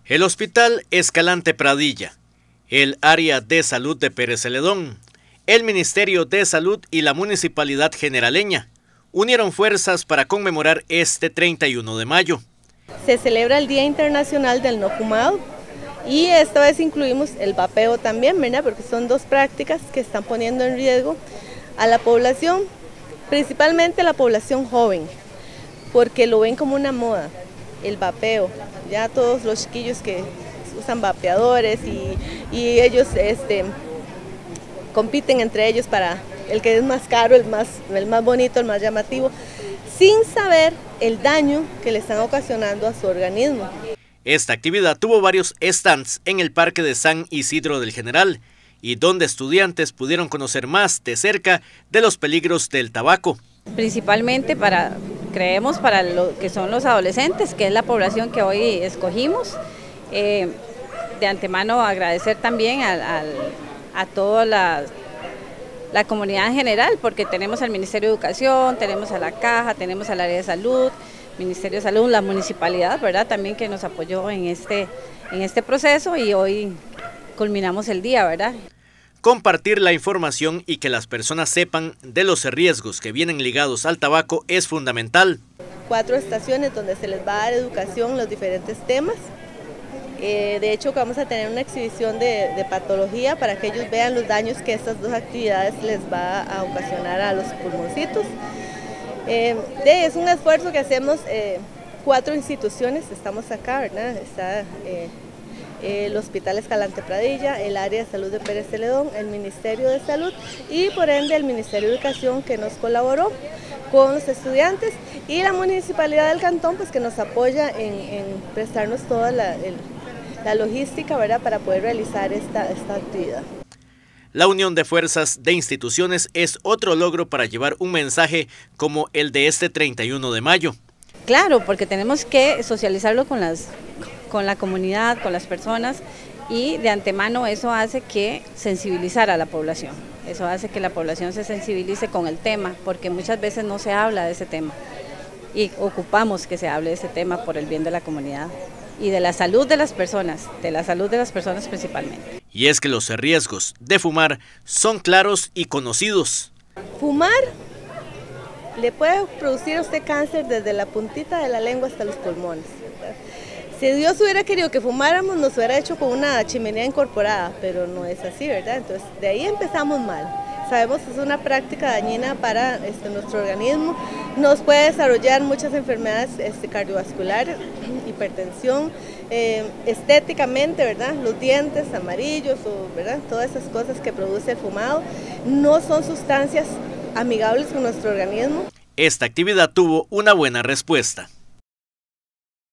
El Hospital Escalante Pradilla, el Área de Salud de Pérez Celedón, el Ministerio de Salud y la Municipalidad Generaleña unieron fuerzas para conmemorar este 31 de mayo. Se celebra el Día Internacional del No Fumado y esta vez incluimos el vapeo también, ¿verdad? Porque son dos prácticas que están poniendo en riesgo a la población, principalmente a la población joven, porque lo ven como una moda, el vapeo. Ya todos los chiquillos que usan vapeadores y ellos compiten entre ellos para el que es más caro, el más bonito, el más llamativo, sin saber el daño que le están ocasionando a su organismo. Esta actividad tuvo varios stands en el Parque de San Isidro del General y donde estudiantes pudieron conocer más de cerca de los peligros del tabaco. Principalmente creemos para lo que son los adolescentes, que es la población que hoy escogimos. De antemano agradecer también a toda la comunidad en general, porque tenemos al Ministerio de Educación, tenemos a la Caja, tenemos al área de salud, Ministerio de Salud, la municipalidad, ¿verdad? También que nos apoyó en este proceso y hoy culminamos el día, ¿verdad? Compartir la información y que las personas sepan de los riesgos que vienen ligados al tabaco es fundamental. 4 estaciones donde se les va a dar educación los diferentes temas. De hecho, vamos a tener una exhibición de patología para que ellos vean los daños que estas dos actividades les va a ocasionar a los pulmoncitos. Es un esfuerzo que hacemos 4 instituciones, estamos acá, ¿verdad? Está el Hospital Escalante Pradilla, el Área de Salud de Pérez Celedón, el Ministerio de Salud y por ende el Ministerio de Educación, que nos colaboró con los estudiantes, y la Municipalidad del Cantón, pues, que nos apoya en prestarnos toda la logística, ¿verdad?, para poder realizar esta actividad. La unión de fuerzas de instituciones es otro logro para llevar un mensaje como el de este 31 de mayo. Claro, porque tenemos que socializarlo con la comunidad, con las personas, y de antemano eso hace que sensibilizar a la población. Eso hace que la población se sensibilice con el tema, porque muchas veces no se habla de ese tema y ocupamos que se hable de ese tema por el bien de la comunidad y de la salud de las personas, principalmente. Y es que los riesgos de fumar son claros y conocidos. Fumar le puede producir a usted cáncer desde la puntita de la lengua hasta los pulmones, ¿verdad? Si Dios hubiera querido que fumáramos, nos hubiera hecho con una chimenea incorporada, pero no es así, ¿verdad? Entonces, de ahí empezamos mal. Sabemos que es una práctica dañina para nuestro organismo, nos puede desarrollar muchas enfermedades cardiovasculares, hipertensión, estéticamente, ¿verdad? Los dientes amarillos, ¿verdad? Todas esas cosas que produce el fumado no son sustancias amigables con nuestro organismo. Esta actividad tuvo una buena respuesta.